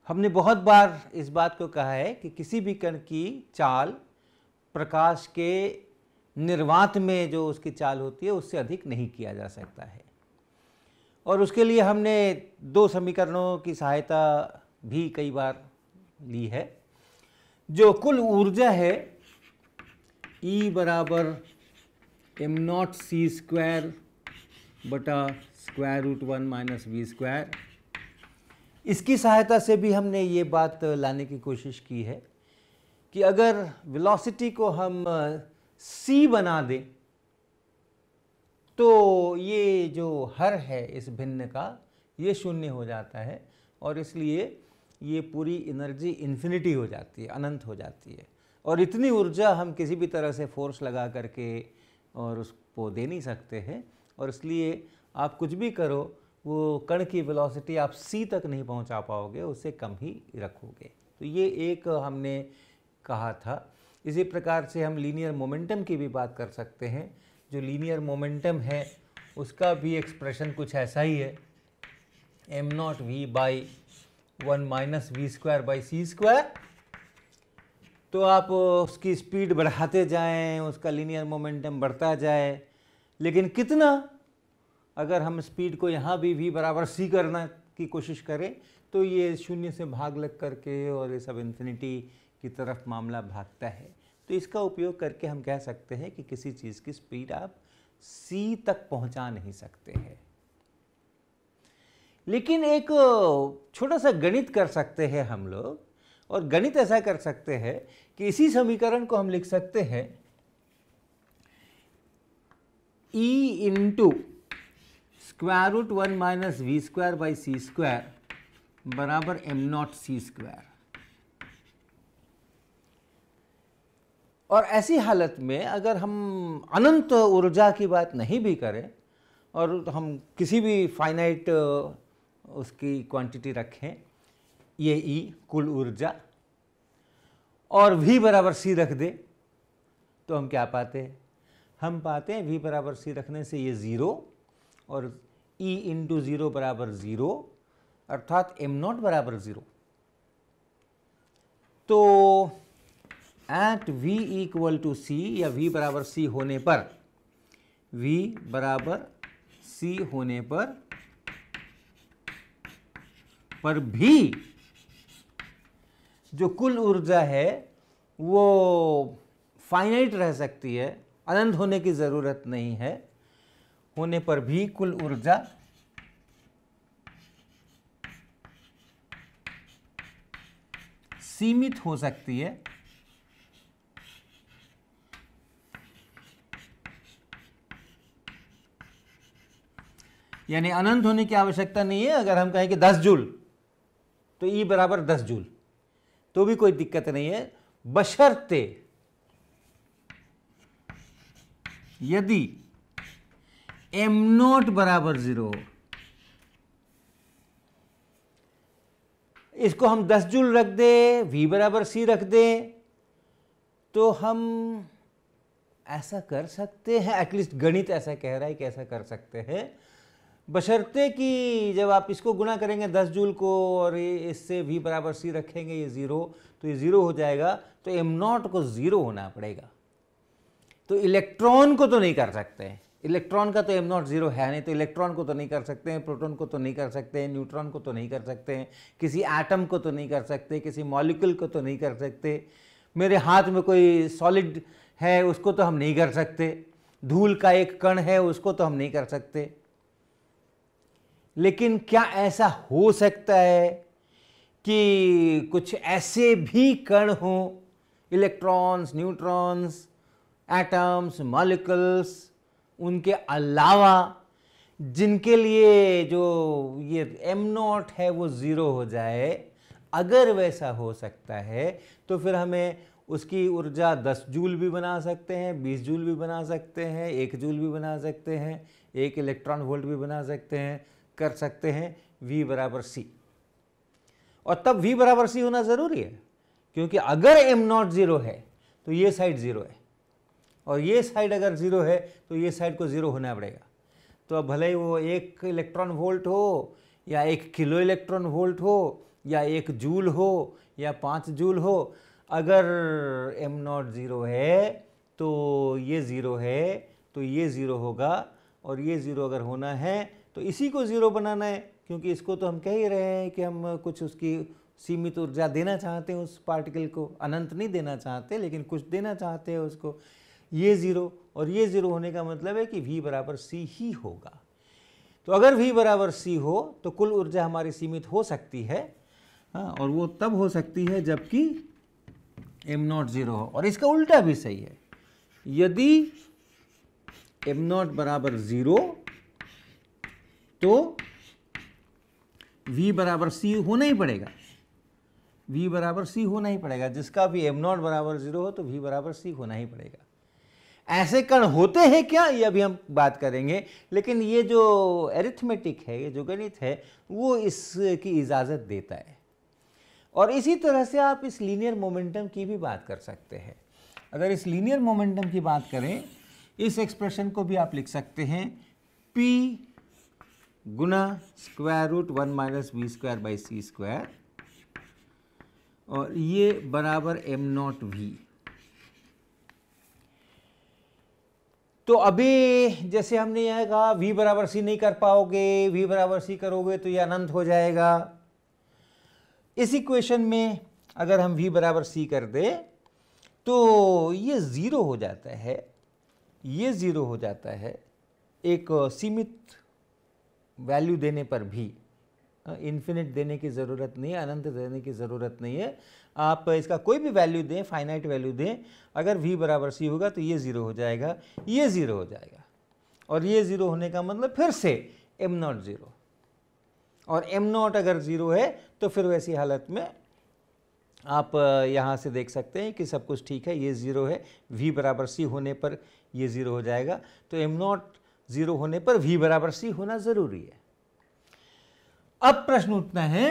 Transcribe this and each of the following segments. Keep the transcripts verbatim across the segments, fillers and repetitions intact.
हमने बहुत बार इस बात को कहा है कि किसी भी कण की चाल प्रकाश के निर्वात में जो उसकी चाल होती है उससे अधिक नहीं किया जा सकता है, और उसके लिए हमने दो समीकरणों की सहायता भी कई बार ली है। जो कुल ऊर्जा है E बराबर एम नॉट सी स्क्वायर बटा square root one minus V square, इसकी सहायता से भी हमने ये बात लाने की कोशिश की है कि अगर वेलोसिटी को हम c बना दें तो ये जो हर है इस भिन्न का ये शून्य हो जाता है, और इसलिए ये पूरी एनर्जी इन्फिनिटी हो जाती है, अनंत हो जाती है, और इतनी ऊर्जा हम किसी भी तरह से फोर्स लगा करके और उसको दे नहीं सकते हैं, और इसलिए आप कुछ भी करो वो कण की वेलोसिटी आप c तक नहीं पहुंचा पाओगे, उससे कम ही रखोगे। तो ये एक हमने कहा था। इसी प्रकार से हम लीनियर मोमेंटम की भी बात कर सकते हैं। जो लीनियर मोमेंटम है उसका भी एक्सप्रेशन कुछ ऐसा ही है, M naught V by one minus V square by C square. तो आप उसकी स्पीड बढ़ाते जाएं, उसका लीनियर मोमेंटम बढ़ता जाए, लेकिन कितना? अगर हम स्पीड को यहाँ भी v बराबर c करना की कोशिश करें तो ये शून्य से भाग लग करके और ये सब इन्फिनिटी की तरफ मामला भागता है। तो इसका उपयोग करके हम कह सकते हैं कि किसी चीज़ की स्पीड आप c तक पहुँचा नहीं सकते हैं। लेकिन एक छोटा सा गणित कर सकते हैं हम लोग, और गणित ऐसा कर सकते हैं कि इसी समीकरण को हम लिख सकते हैं E into square root one minus V square by C square बराबर एम नॉट सी स्क्वायर। और ऐसी हालत में अगर हम अनंत ऊर्जा की बात नहीं भी करें और हम किसी भी फाइनाइट उसकी क्वांटिटी रखें, ये E कुल ऊर्जा, और V बराबर C रख दे, तो हम क्या पाते हैं? हम पाते हैं V बराबर C रखने से ये ज़ीरो, और E इंटू ज़ीरो बराबर ज़ीरो, अर्थात एम नॉट बराबर ज़ीरो। तो at V equal to C या V बराबर C होने पर, V बराबर C होने पर पर भी जो कुल ऊर्जा है वो फाइनाइट रह सकती है, अनंत होने की ज़रूरत नहीं है। होने पर भी कुल ऊर्जा सीमित हो सकती है, यानी अनंत होने की आवश्यकता नहीं है। अगर हम कहें कि दस जूल तो E बराबर दस जूल तो भी कोई दिक्कत नहीं है, बशर्ते यदि एम नॉट बराबर जीरो हो। इसको हम दस जूल रख दे, V बराबर C रख दे, तो हम ऐसा कर सकते हैं, एटलीस्ट गणित ऐसा कह रहा है कि ऐसा कर सकते हैं, बशर्ते कि जब आप इसको गुणा करेंगे दस जूल को और इससे V बराबर C रखेंगे ये ज़ीरो, तो ये ज़ीरो हो जाएगा, तो एम नॉट को ज़ीरो होना पड़ेगा। तो इलेक्ट्रॉन को तो नहीं कर सकते हैं, इलेक्ट्रॉन का तो एम नॉट ज़ीरो है नहीं, तो इलेक्ट्रॉन को तो नहीं कर सकते हैं, प्रोटॉन को तो नहीं कर सकते हैं, न्यूट्रॉन को तो नहीं कर सकते हैं, किसी एटम को तो नहीं कर सकते, किसी मॉलिक्यूल को तो नहीं कर सकते, मेरे हाथ में कोई सॉलिड है उसको तो हम नहीं कर सकते, धूल का एक कण है उसको तो हम नहीं कर सकते। लेकिन क्या ऐसा हो सकता है कि कुछ ऐसे भी कण हों, इलेक्ट्रॉन्स, न्यूट्रॉन्स, एटम्स, मॉलिक्यूल्स, उनके अलावा, जिनके लिए जो ये एम नॉट है वो ज़ीरो हो जाए? अगर वैसा हो सकता है तो फिर हमें उसकी ऊर्जा दस जूल भी बना सकते हैं, बीस जूल भी बना सकते हैं, एक जूल भी बना सकते हैं, एक इलेक्ट्रॉन वोल्ट भी बना सकते हैं, कर सकते हैं V बराबर C। और तब V बराबर C होना ज़रूरी है, क्योंकि अगर एम नॉट ज़ीरो है तो ये साइड ज़ीरो है, और ये साइड अगर ज़ीरो है तो ये साइड को ज़ीरो होना पड़ेगा। तो अब भले ही वो एक इलेक्ट्रॉन वोल्ट हो या एक किलो इलेक्ट्रॉन वोल्ट हो या एक जूल हो या पाँच जूल हो, अगर एम नॉट ज़ीरो है तो ये ज़ीरो है, तो ये ज़ीरो होगा, और ये ज़ीरो अगर होना है तो इसी को ज़ीरो बनाना है, क्योंकि इसको तो हम कह ही रहे हैं कि हम कुछ उसकी सीमित ऊर्जा देना चाहते हैं उस पार्टिकल को, अनंत नहीं देना चाहते लेकिन कुछ देना चाहते हैं उसको। ये ज़ीरो और ये ज़ीरो होने का मतलब है कि V बराबर सी ही होगा। तो अगर V बराबर सी हो तो कुल ऊर्जा हमारी सीमित हो सकती है, हाँ, और वो तब हो सकती है जबकि एम नॉट ज़ीरो हो। और इसका उल्टा भी सही है, यदि एम नॉट बराबर ज़ीरो तो V बराबर सी होना ही पड़ेगा, V बराबर सी होना ही पड़ेगा। जिसका भी एम नॉट बराबर ज़ीरो हो तो V बराबर सी होना ही पड़ेगा। ऐसे कण होते हैं क्या, ये अभी हम बात करेंगे, लेकिन ये जो एरिथमेटिक है, ये जो गणित है, वो इसकी इजाज़त देता है। और इसी तरह से आप इस लीनियर मोमेंटम की भी बात कर सकते हैं। अगर इस लीनियर मोमेंटम की बात करें, इस एक्सप्रेशन को भी आप लिख सकते हैं P गुना square root one minus V square by C square, और ये बराबर एम नॉट वी। तो अभी जैसे हमने यह कहा V बराबर सी नहीं कर पाओगे, V बराबर सी करोगे तो ये अनंत हो जाएगा। इस इक्वेशन में अगर हम V बराबर सी कर दे तो ये ज़ीरो हो जाता है, ये ज़ीरो हो जाता है एक सीमित वैल्यू देने पर भी। इन्फिनिट देने की ज़रूरत नहीं है, अनंत देने की ज़रूरत नहीं है। आप इसका कोई भी वैल्यू दें, फाइनाइट वैल्यू दें, अगर V बराबर सी होगा तो ये ज़ीरो हो जाएगा, ये ज़ीरो हो जाएगा, और ये ज़ीरो होने का मतलब फिर से एम नॉट ज़ीरो। और एम नॉट अगर ज़ीरो है तो फिर वैसी हालत में आप यहाँ से देख सकते हैं कि सब कुछ ठीक है, ये ज़ीरो है, V बराबर सी होने पर ये ज़ीरो हो जाएगा। तो एम नॉट ज़ीरो होने पर V बराबर सी होना ज़रूरी है। अब प्रश्न उठता है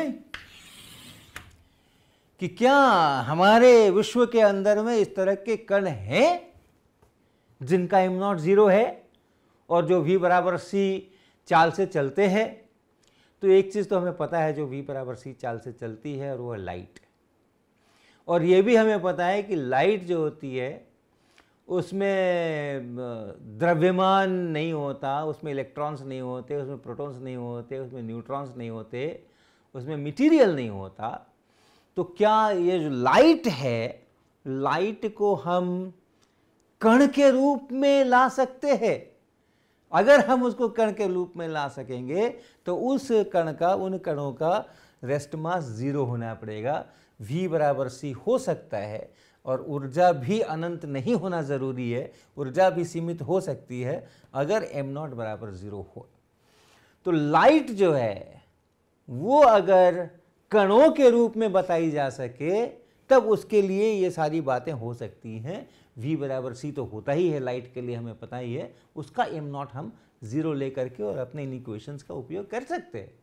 कि क्या हमारे विश्व के अंदर में इस तरह के कण हैं जिनका एम नॉट ज़ीरो है और जो V बराबर सी चाल से चलते हैं? तो एक चीज़ तो हमें पता है जो V बराबर सी चाल से चलती है, और वो है लाइट। और ये भी हमें पता है कि लाइट जो होती है उसमें द्रव्यमान नहीं होता, उसमें इलेक्ट्रॉन्स नहीं होते, उसमें प्रोटॉन्स नहीं होते, उसमें न्यूट्रॉन्स नहीं होते, उसमें मटेरियल नहीं होता। तो क्या ये जो लाइट है, लाइट को हम कण के रूप में ला सकते हैं? अगर हम उसको कण के रूप में ला सकेंगे तो उस कण का, उन कणों का रेस्ट मास ज़ीरो होना पड़ेगा। V बराबर सी हो सकता है और ऊर्जा भी अनंत नहीं होना ज़रूरी है, ऊर्जा भी सीमित हो सकती है अगर एम नॉट बराबर ज़ीरो हो। तो लाइट जो है वो अगर कणों के रूप में बताई जा सके तब उसके लिए ये सारी बातें हो सकती हैं। V बराबर सी तो होता ही है लाइट के लिए, हमें पता ही है, उसका एम नॉट हम ज़ीरो लेकर के और अपने इन इक्वेशंस का उपयोग कर सकते हैं।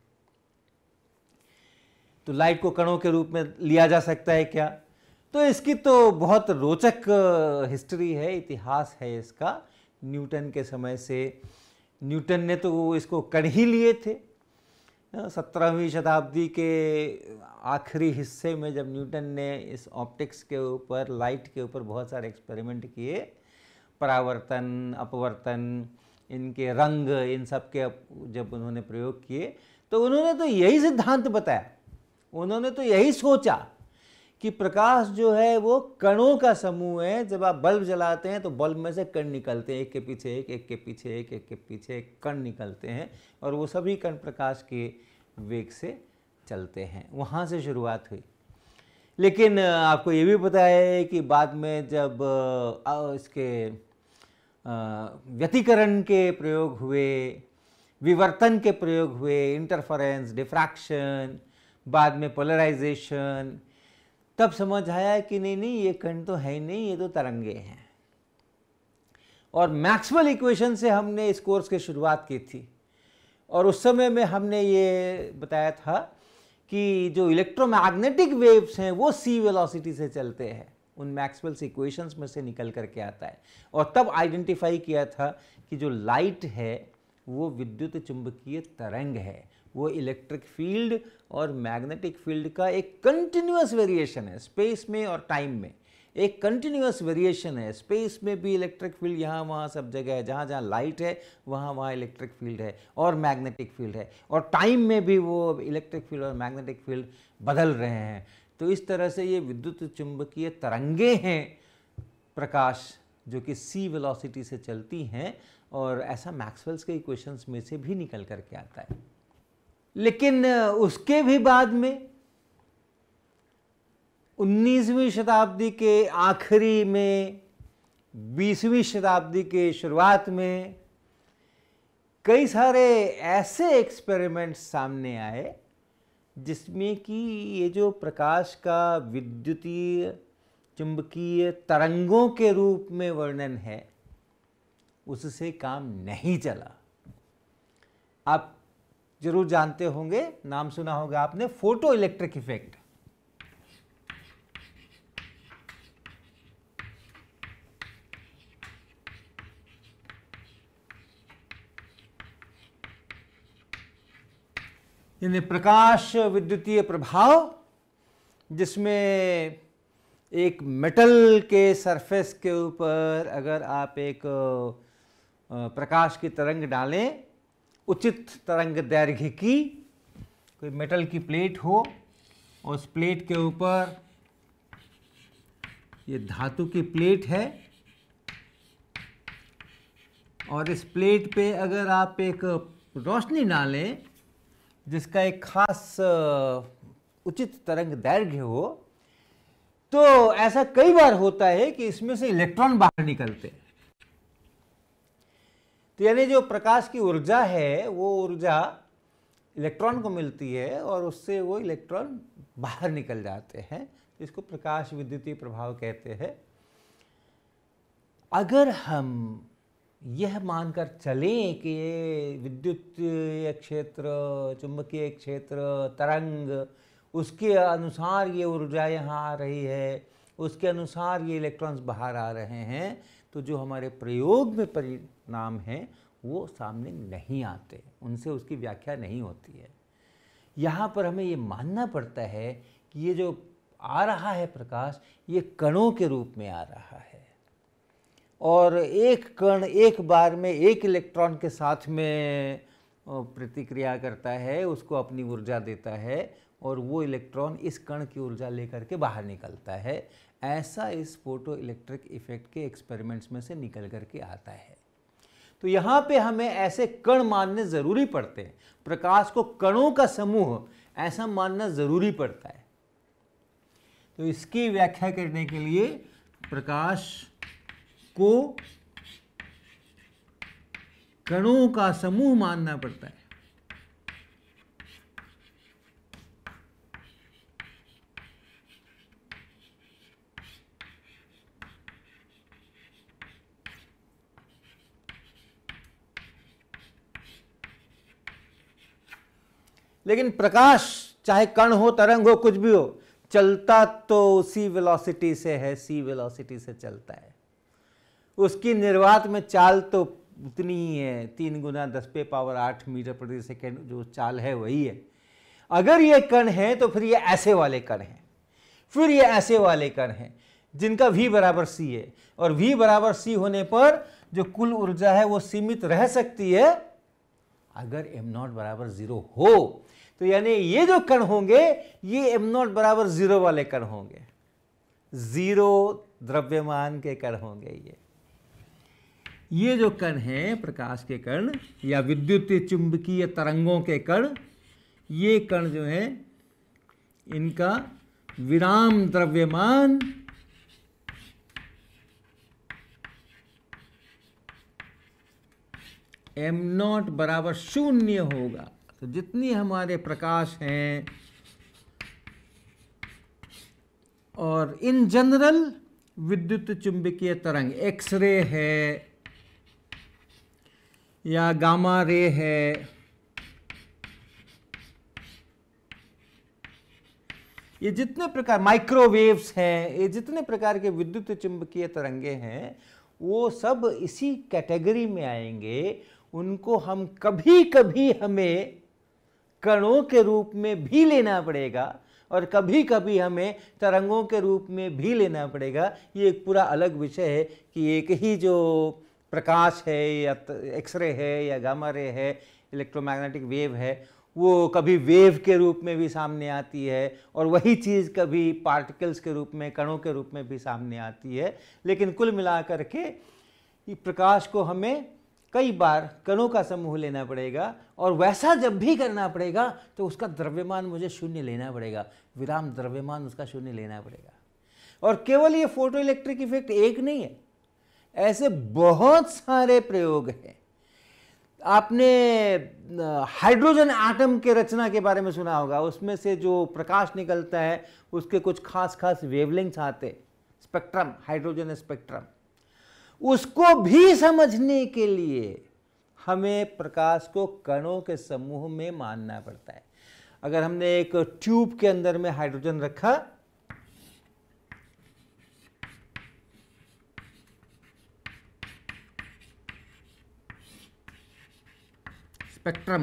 तो लाइट को कणों के रूप में लिया जा सकता है क्या? तो इसकी तो बहुत रोचक हिस्ट्री है, इतिहास है इसका। न्यूटन के समय से, न्यूटन ने तो इसको कण ही लिए थे। सत्रहवीं शताब्दी के आखिरी हिस्से में जब न्यूटन ने इस ऑप्टिक्स के ऊपर, लाइट के ऊपर बहुत सारे एक्सपेरिमेंट किए, परावर्तन, अपवर्तन, इनके रंग, इन सब के जब उन्होंने प्रयोग किए तो उन्होंने तो यही सिद्धांत बताया, उन्होंने तो यही सोचा कि प्रकाश जो है वो कणों का समूह है। जब आप बल्ब जलाते हैं तो बल्ब में से कण निकलते हैं, एक के पीछे एक, एक के पीछे एक, एक के पीछे एक कण निकलते हैं, और वो सभी कण प्रकाश के वेग से चलते हैं। वहाँ से शुरुआत हुई। लेकिन आपको ये भी पता है कि बाद में जब इसके व्यतिकरण के प्रयोग हुए, विवर्तन के प्रयोग हुए, इंटरफेरेंस, डिफ्रैक्शन, बाद में पोलराइजेशन, तब समझ आया कि नहीं नहीं ये कण तो है ही नहीं, ये तो तरंगे हैं। और मैक्सवेल इक्वेशन से हमने इस कोर्स की शुरुआत की थी, और उस समय में हमने ये बताया था कि जो इलेक्ट्रोमैग्नेटिक वेव्स हैं वो सी वेलोसिटी से चलते हैं, उन मैक्सवेल्स इक्वेशंस में से निकल करके आता है। और तब आइडेंटिफाई किया था कि जो लाइट है वो विद्युत चुंबकीय तरंग है, वो इलेक्ट्रिक फील्ड और मैग्नेटिक फील्ड का एक कंटिन्यूअस वेरिएशन है, स्पेस में और टाइम में एक कंटिन्यूअस वेरिएशन है। स्पेस में भी इलेक्ट्रिक फील्ड यहाँ वहाँ सब जगह है, जहाँ जहाँ लाइट है वहाँ वहाँ इलेक्ट्रिक फील्ड है और मैग्नेटिक फील्ड है, और टाइम में भी वो इलेक्ट्रिक फील्ड और मैग्नेटिक फील्ड बदल रहे हैं। तो इस तरह से ये विद्युत चुंबकीय तरंगे हैं प्रकाश, जो कि सी वेलोसिटी से चलती हैं, और ऐसा मैक्सवेल्स के इक्वेशंस में से भी निकल करके आता है। लेकिन उसके भी बाद में उन्नीसवीं शताब्दी के आखिरी में, बीसवीं शताब्दी के शुरुआत में कई सारे ऐसे एक्सपेरिमेंट्स सामने आए जिसमें कि ये जो प्रकाश का विद्युतीय चुंबकीय तरंगों के रूप में वर्णन है उससे काम नहीं चला। आप जरूर जानते होंगे, नाम सुना होगा आपने, फोटो इलेक्ट्रिक इफेक्ट। यानी प्रकाश प्रकाश प्रभाव, जिसमें एक मेटल के सरफेस के ऊपर अगर आप एक प्रकाश की तरंग डालें, उचित तरंग दैर्घ्य की, कोई मेटल की प्लेट हो और उस प्लेट के ऊपर ये धातु की प्लेट है, और इस प्लेट पे अगर आप एक रोशनी डालें जिसका एक खास उचित तरंग दैर्घ्य हो, तो ऐसा कई बार होता है कि इसमें से इलेक्ट्रॉन बाहर निकलते हैं। तो यानी जो प्रकाश की ऊर्जा है वो ऊर्जा इलेक्ट्रॉन को मिलती है और उससे वो इलेक्ट्रॉन बाहर निकल जाते हैं। इसको प्रकाश विद्युतीय प्रभाव कहते हैं। अगर हम यह मानकर चलें कि ये विद्युतीय क्षेत्र, चुंबकीय क्षेत्र, तरंग, उसके अनुसार ये ऊर्जा यहाँ आ रही है, उसके अनुसार ये इलेक्ट्रॉन्स बाहर आ रहे हैं, तो जो हमारे प्रयोग में परिणाम हैं वो सामने नहीं आते, उनसे उसकी व्याख्या नहीं होती है। यहाँ पर हमें ये मानना पड़ता है कि ये जो आ रहा है प्रकाश, ये कणों के रूप में आ रहा है, और एक कण एक बार में एक इलेक्ट्रॉन के साथ में प्रतिक्रिया करता है, उसको अपनी ऊर्जा देता है, और वो इलेक्ट्रॉन इस कण की ऊर्जा लेकर के बाहर निकलता है। ऐसा इस फोटो इलेक्ट्रिक इफेक्ट के एक्सपेरिमेंट्स में से निकल करके आता है। तो यहाँ पे हमें ऐसे कण मानने ज़रूरी पड़ते हैं, प्रकाश को कणों का समूह ऐसा मानना ज़रूरी पड़ता है। तो इसकी व्याख्या करने के लिए प्रकाश को कणों का समूह मानना पड़ता है। लेकिन प्रकाश चाहे कण हो, तरंग हो, कुछ भी हो, चलता तो उसी वेलोसिटी से है, सी वेलोसिटी से चलता है। उसकी निर्वात में चाल तो उतनी ही है, तीन गुना दस पे पावर आठ मीटर प्रति सेकेंड जो चाल है वही है। अगर ये कण है तो फिर ये ऐसे वाले कण हैं, फिर ये ऐसे वाले कण हैं जिनका v बराबर सी है, और v बराबर सी होने पर जो कुल ऊर्जा है वो सीमित रह सकती है अगर एम नॉट बराबर जीरो हो। तो यानी ये जो कण होंगे ये एम नॉट बराबर जीरो वाले कण होंगे, जीरो द्रव्यमान के कण होंगे। ये ये जो कण हैं प्रकाश के कण या विद्युत चुंबकीय तरंगों के कण, ये कण जो हैं इनका विराम द्रव्यमान एम नॉट बराबर शून्य होगा। तो जितनी हमारे प्रकाश हैं, और इन जनरल विद्युत चुंबकीय तरंग एक्सरे है या गामा रे है, ये जितने प्रकार माइक्रोवेव्स हैं, ये जितने प्रकार के विद्युत चुंबकीय तरंगे हैं वो सब इसी कैटेगरी में आएंगे। उनको हम कभी कभी हमें कणों के रूप में भी लेना पड़ेगा और कभी कभी हमें तरंगों के रूप में भी लेना पड़ेगा। ये एक पूरा अलग विषय है कि एक ही जो प्रकाश है या एक्सरे है या गामा रे है, इलेक्ट्रोमैग्नेटिक वेव है, वो कभी वेव के रूप में भी सामने आती है और वही चीज़ कभी पार्टिकल्स के रूप में, कणों के रूप में भी सामने आती है। लेकिन कुल मिलाकर के प्रकाश को हमें कई बार कणों का समूह लेना पड़ेगा और वैसा जब भी करना पड़ेगा तो उसका द्रव्यमान मुझे शून्य लेना पड़ेगा, विराम द्रव्यमान उसका शून्य लेना पड़ेगा। और केवल ये फोटो इलेक्ट्रिक इफेक्ट एक नहीं है, ऐसे बहुत सारे प्रयोग हैं। आपने हाइड्रोजन एटम के रचना के बारे में सुना होगा, उसमें से जो प्रकाश निकलता है उसके कुछ खास खास वेवलेंथ्स आते, स्पेक्ट्रम, हाइड्रोजन स्पेक्ट्रम। उसको भी समझने के लिए हमें प्रकाश को कणों के समूह में मानना पड़ता है। अगर हमने एक ट्यूब के अंदर में हाइड्रोजन रखा, स्पेक्ट्रम,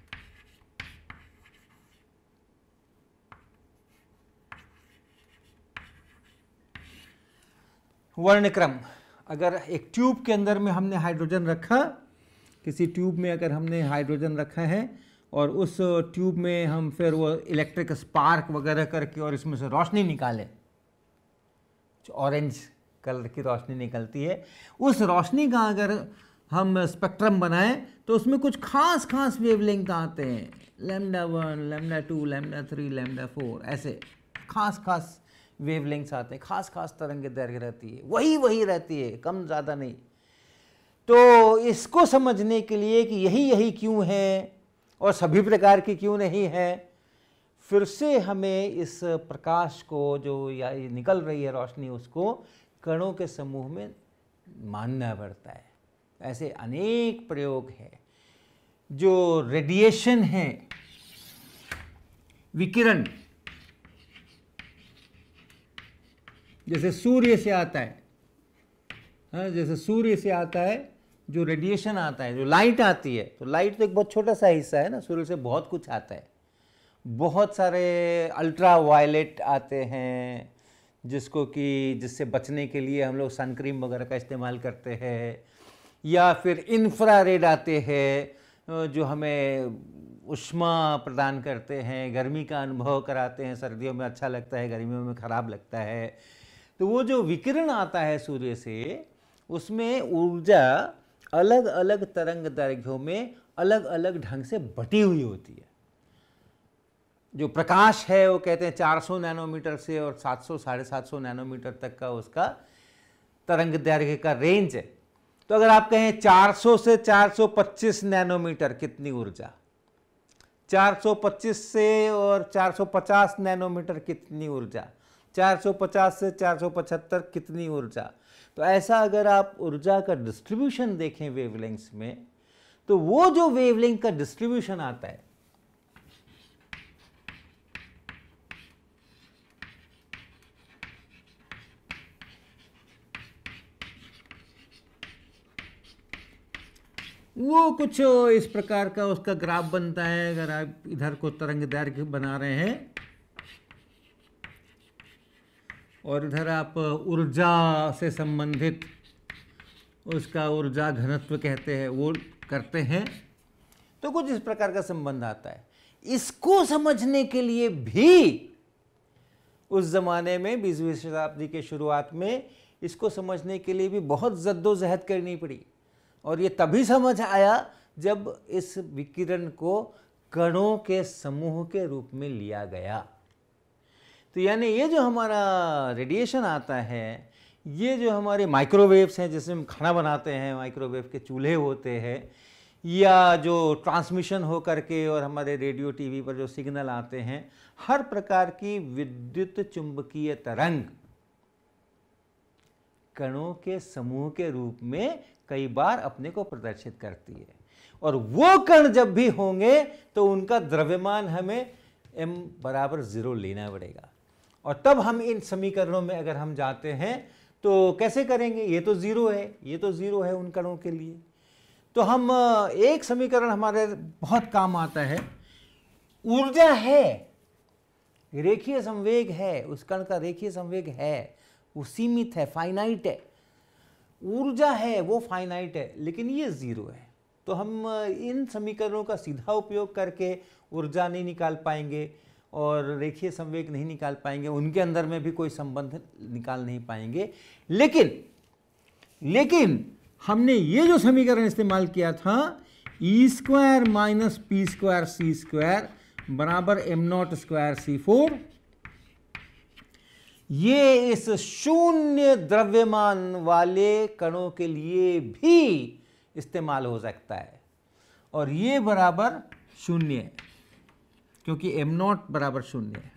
वर्णक्रम, अगर एक ट्यूब के अंदर में हमने हाइड्रोजन रखा, किसी ट्यूब में अगर हमने हाइड्रोजन रखा है और उस ट्यूब में हम फिर वो इलेक्ट्रिक स्पार्क वगैरह करके और इसमें से रोशनी निकालें, ऑरेंज कलर की रोशनी निकलती है, उस रोशनी का अगर हम स्पेक्ट्रम बनाएं तो उसमें कुछ खास खास वेवलेंथ आते हैं, lambda one, lambda two, lambda three, lambda four, ऐसे खास खास वेवलेंथ्स आते हैं, खास खास तरंग दैर्घ्य रहती है, वही वही रहती है, कम ज़्यादा नहीं। तो इसको समझने के लिए कि यही यही क्यों है और सभी प्रकार की क्यों नहीं है, फिर से हमें इस प्रकाश को जो या निकल रही है रोशनी, उसको कणों के समूह में मानना पड़ता है। ऐसे अनेक प्रयोग हैं। जो रेडिएशन है, विकिरण, जैसे सूर्य से आता है, हाँ, जैसे सूर्य से आता है जो रेडिएशन आता है, जो लाइट आती है, तो लाइट तो एक बहुत छोटा सा हिस्सा है ना, सूर्य से बहुत कुछ आता है। बहुत सारे अल्ट्रा वायलेट आते हैं जिसको कि जिससे बचने के लिए हम लोग सन क्रीम वगैरह का इस्तेमाल करते हैं, या फिर इंफ्रारेड आते हैं जो हमें उष्मा प्रदान करते हैं, गर्मी का अनुभव कराते हैं, सर्दियों में अच्छा लगता है, गर्मियों में ख़राब लगता है। तो वो जो विकिरण आता है सूर्य से, उसमें ऊर्जा अलग अलग तरंग दैर्घ्यों में अलग अलग ढंग से बटी हुई होती है। जो प्रकाश है वो कहते हैं चार सौ नैनोमीटर से और सात सौ साढ़े सात सौ नैनोमीटर तक का उसका तरंग दैर्घ्य का रेंज है। तो अगर आप कहें चार सौ से चार सौ पच्चीस नैनोमीटर कितनी ऊर्जा, चार सौ पच्चीस से और चार सौ पचास नैनोमीटर कितनी ऊर्जा, चार सौ पचास से चार सौ पचहत्तर कितनी ऊर्जा। तो ऐसा अगर आप ऊर्जा का डिस्ट्रीब्यूशन देखें वेवलेंथ्स में, तो वो जो वेवलेंथ का डिस्ट्रीब्यूशन आता है, वो कुछ इस प्रकार का उसका ग्राफ बनता है। अगर आप इधर को तरंग दैर्घ्य बना रहे हैं और इधर आप ऊर्जा से संबंधित उसका ऊर्जा घनत्व कहते हैं वो करते हैं, तो कुछ इस प्रकार का संबंध आता है। इसको समझने के लिए भी उस जमाने में बीसवीं शताब्दी के शुरुआत में इसको समझने के लिए भी बहुत जद्दोजहद करनी पड़ी, और ये तभी समझ आया जब इस विकिरण को कणों के समूह के रूप में लिया गया। तो यानी ये जो हमारा रेडिएशन आता है, ये जो हमारे माइक्रोवेव्स हैं जिसमें हम खाना बनाते हैं, माइक्रोवेव के चूल्हे होते हैं, या जो ट्रांसमिशन हो करके और हमारे रेडियो टीवी पर जो सिग्नल आते हैं, हर प्रकार की विद्युत चुंबकीय तरंग कणों के समूह के रूप में कई बार अपने को प्रदर्शित करती है। और वो कण जब भी होंगे तो उनका द्रव्यमान हमें m बराबर जीरो लेना पड़ेगा। और तब हम इन समीकरणों में अगर हम जाते हैं तो कैसे करेंगे, ये तो जीरो है, ये तो जीरो है उन कणों के लिए, तो हम एक समीकरण हमारे बहुत काम आता है, ऊर्जा है, रेखीय संवेग है, उस कण का रेखीय संवेग है, वो सीमित है, फाइनाइट है, ऊर्जा है वो फाइनाइट है, लेकिन ये जीरो है। तो हम इन समीकरणों का सीधा उपयोग करके ऊर्जा नहीं निकाल पाएंगे और रेखीय संवेग नहीं निकाल पाएंगे, उनके अंदर में भी कोई संबंध निकाल नहीं पाएंगे। लेकिन लेकिन हमने ये जो समीकरण इस्तेमाल किया था, E square minus P square C square बराबर M naught square C four, ये इस शून्य द्रव्यमान वाले कणों के लिए भी इस्तेमाल हो सकता है। और ये बराबर शून्य है, क्योंकि एम नॉट बराबर शून्य है,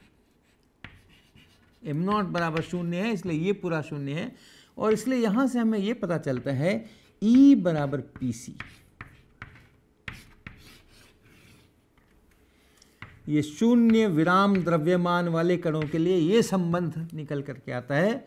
एम नॉट बराबर शून्य है, इसलिए ये पूरा शून्य है। और इसलिए यहां से हमें ये पता चलता है E बराबर पी सी, ये शून्य विराम द्रव्यमान वाले कणों के लिए ये संबंध निकल करके आता है।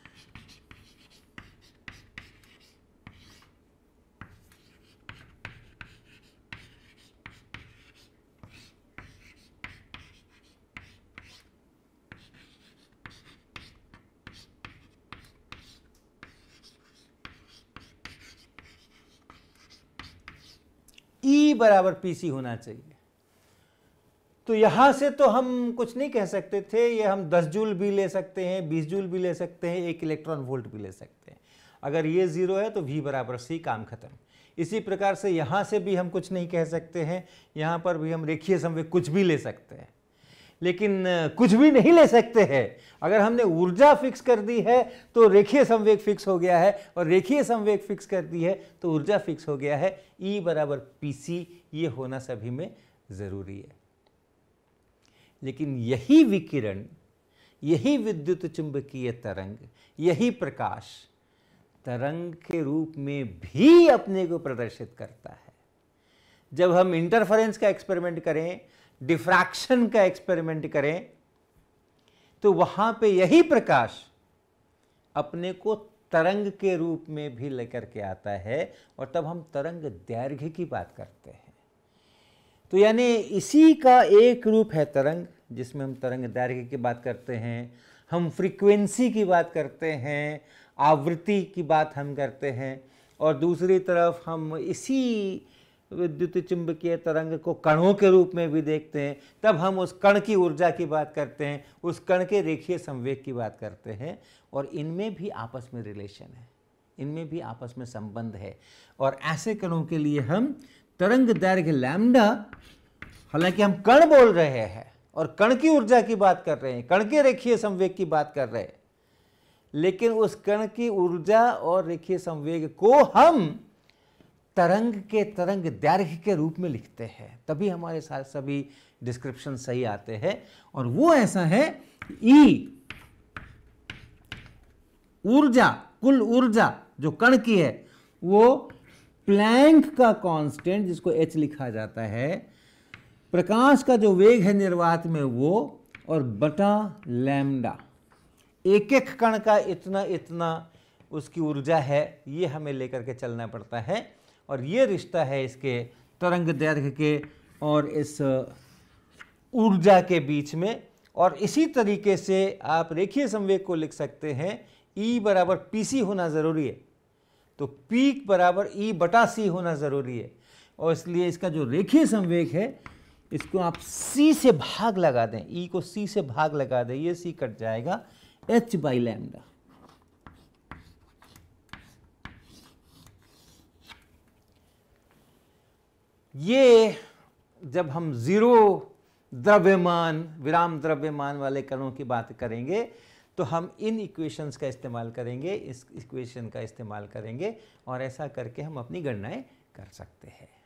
E बराबर पी सी होना चाहिए। तो यहां से तो हम कुछ नहीं कह सकते थे, ये हम दस जूल भी ले सकते हैं, बीस जूल भी ले सकते हैं, एक इलेक्ट्रॉन वोल्ट भी ले सकते हैं। अगर ये जीरो है तो V बराबर सी, काम खत्म। इसी प्रकार से यहां से भी हम कुछ नहीं कह सकते हैं, यहां पर भी हम रेखीय संवेग कुछ भी ले सकते हैं, लेकिन कुछ भी नहीं ले सकते हैं। अगर हमने ऊर्जा फिक्स कर दी है तो रेखीय संवेग फिक्स हो गया है, और रेखीय संवेग फिक्स कर दी है तो ऊर्जा फिक्स हो गया है। E बराबर पी सी, ये होना सभी में जरूरी है। लेकिन यही विकिरण, यही विद्युत चुंबकीय तरंग, यही प्रकाश तरंग के रूप में भी अपने को प्रदर्शित करता है। जब हम इंटरफेरेंस का एक्सपेरिमेंट करें, डिफ्रैक्शन का एक्सपेरिमेंट करें, तो वहां पे यही प्रकाश अपने को तरंग के रूप में भी लेकर के आता है, और तब हम तरंग दैर्घ्य की बात करते हैं। तो यानी इसी का एक रूप है तरंग, जिसमें हम तरंग दैर्घ्य की बात करते हैं, हम फ्रीक्वेंसी की बात करते हैं, आवृत्ति की बात हम करते हैं, और दूसरी तरफ हम इसी विद्युत चुंबकीय तरंग को कणों के रूप में भी देखते हैं। तब हम उस कण की ऊर्जा की बात करते हैं, उस कण के रेखीय संवेग की बात करते हैं, और इनमें भी आपस में रिलेशन है, इनमें भी आपस में संबंध है। और ऐसे कणों के लिए हम तरंग दैर्घ्य लैम्डा, हालांकि हम कण बोल रहे हैं और कण की ऊर्जा की बात कर रहे हैं, कण के रेखीय संवेग की बात कर रहे हैं, लेकिन उस कण की ऊर्जा और रेखीय संवेग को हम तरंग के तरंग दैर्घ्य के रूप में लिखते हैं, तभी हमारे साथ सभी डिस्क्रिप्शन सही आते हैं। और वो ऐसा है, ई ऊर्जा, कुल ऊर्जा जो कण की है, वो प्लैंक का कांस्टेंट, जिसको H लिखा जाता है, प्रकाश का जो वेग है निर्वात में वो, और बटा लैम्डा, एक एक कण का इतना इतना उसकी ऊर्जा है, ये हमें लेकर के चलना पड़ता है। और ये रिश्ता है इसके तरंग दैर्घ्य के और इस ऊर्जा के बीच में। और इसी तरीके से आप रेखीय संवेग को लिख सकते हैं, E बराबर पी सी होना ज़रूरी है, तो P बराबर E बटा सी होना ज़रूरी है। और इसलिए इसका जो रेखीय संवेग है, इसको आप C से भाग लगा दें, E को C से भाग लगा दें, ये C कट जाएगा, H बाई लैम्डा। ये जब हम जीरो द्रव्यमान, विराम द्रव्यमान वाले कणों की बात करेंगे, तो हम इन इक्वेशंस का इस्तेमाल करेंगे, इस इक्वेशन का इस्तेमाल करेंगे, और ऐसा करके हम अपनी गणनाएं कर सकते हैं।